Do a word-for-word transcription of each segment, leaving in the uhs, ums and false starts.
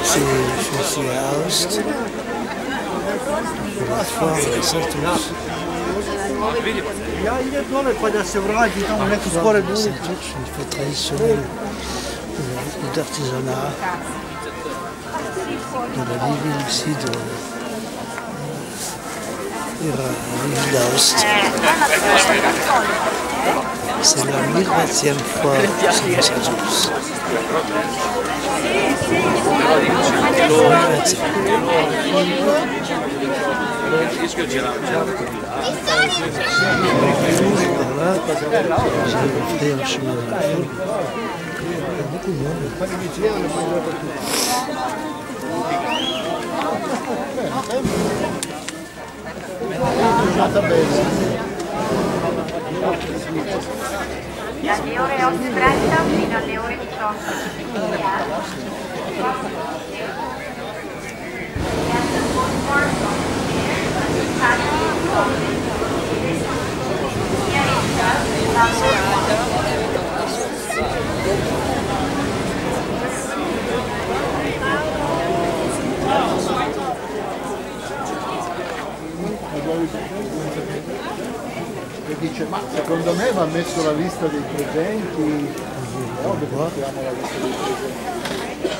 C'est, je suis à Aoste, la foire de Saint-Ours. Ja idem dole pa da se vrati tamo neko skore dole. Saint-Ours, une fête traditionnelle d'artisanat, de la ville ici de, de la ville d'Aoste. C'est la mille vingtième fois que c'est à Saint-Ours. Voilà, j'ai fait un chemin de la foule. Il y a beaucoup de monde. Dalle ore otto e trenta fino alle ore diciotto. E dice, ma secondo me va messo la lista dei presenti, no, mettiamo la lista dei presenti.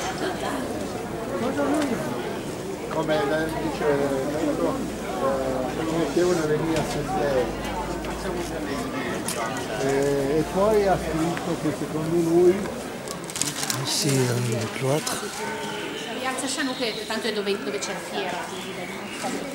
Come dice, mettevano le mie assemblee. E, e poi ha scritto che secondo lui... Ici, dans le cloître. Piazza Scianu, che tanto è dove, dove c'è la fiera.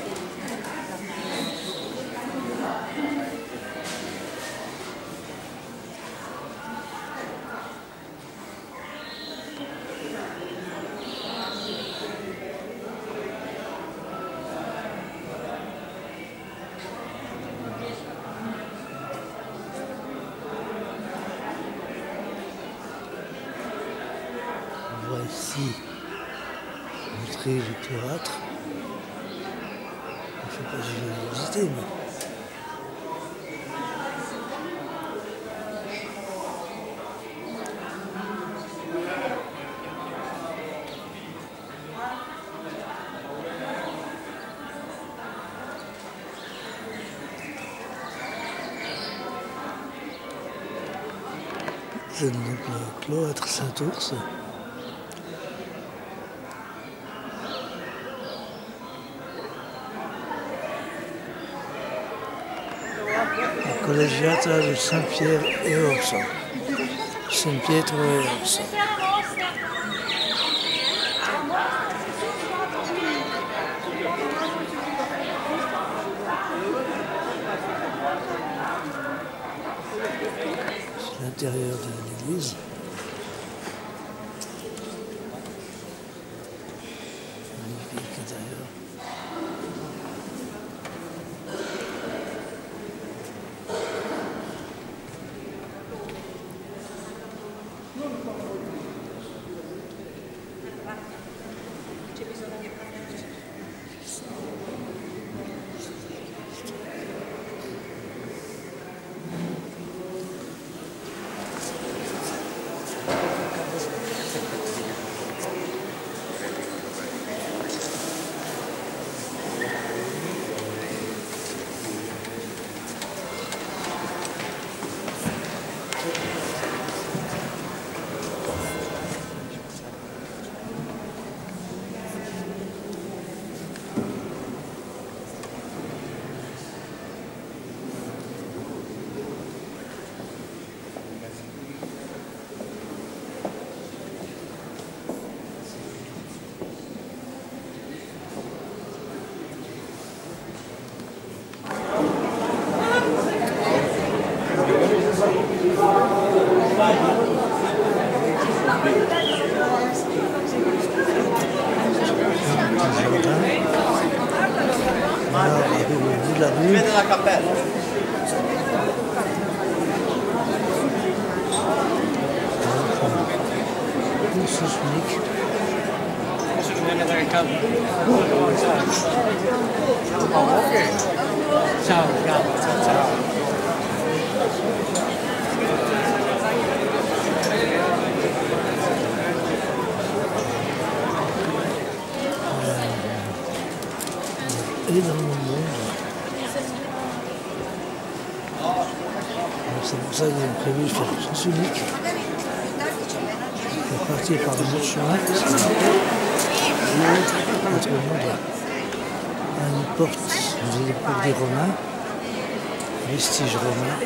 Voici l'entrée du cloître. Je ne sais pas si je vais visiter, mais... C'est donc le cloître Saint-Ours. La collegiata di San Pietro e Orso. San Pietro e Orso. C'est l'intérieur de l'église. Magnifique intérieur. Vede la cappella. Tout sismique. Adesso bisogna andare in campo. Ciao, ciao, ciao. et dans le monde. C'est pour ça qu'ils ont prévu de faire un sens unique. On va partir par un autre chemin, parce que entre le monde a une porte de l'époque des Romains, vestiges romains.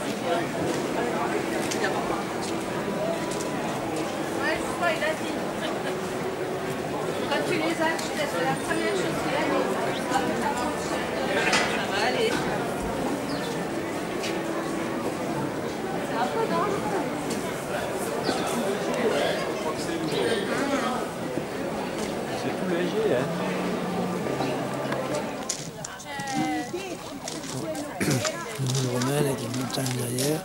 Quand tu les as, je laisse la première chose qu'il a dit. Ça va aller. C'est un peu dangereux. C'est tout léger, hein. Une ville romaine avec une montagne derrière.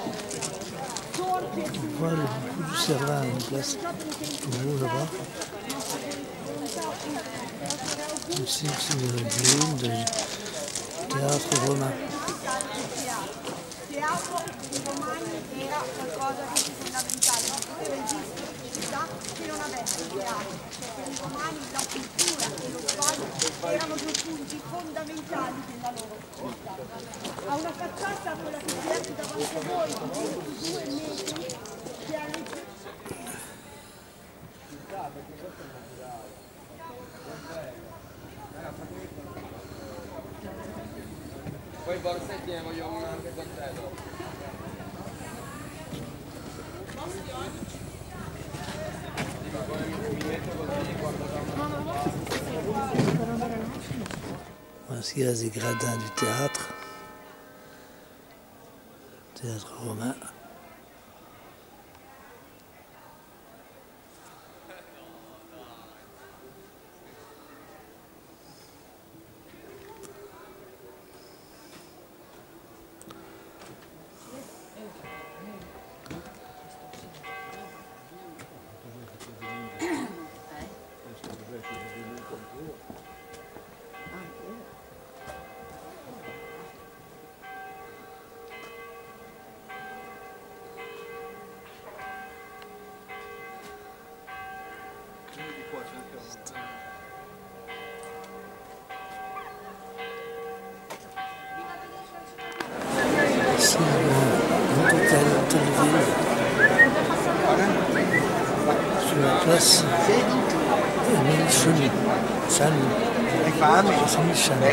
On voit le coup du Cervin en place tout haut là-bas. Ici, c'est une ruine de théâtre romain. Teatro dei Romani era qualcosa di fondamentale, non poteva esistere città che non avesse il teatro, cioè per i Romani la cultura e lo sport erano due punti fondamentali della loro città. A una facciata, quella che si vede davanti a voi, di ventidue metri, che ha le Poi i borsetti ne voglio uno anche con te dopo. Voici là des gradins du théâtre, théâtre romain. Ici, un hôtel, hôtel de ville, sur la place Émile Chenu. Chanu. Émile Chanu.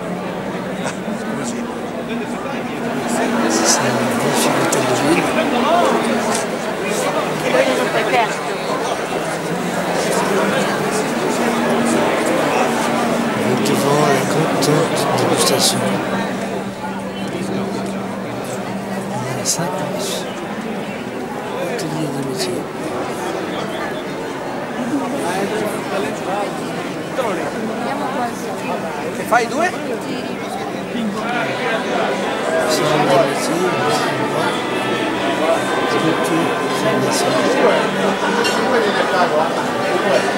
C'est un magnifique hôtel de ville. Et devant la grande tente de dégustation. cinq ateliers de métier. E fai due? Salon de métier, sculpture, formation.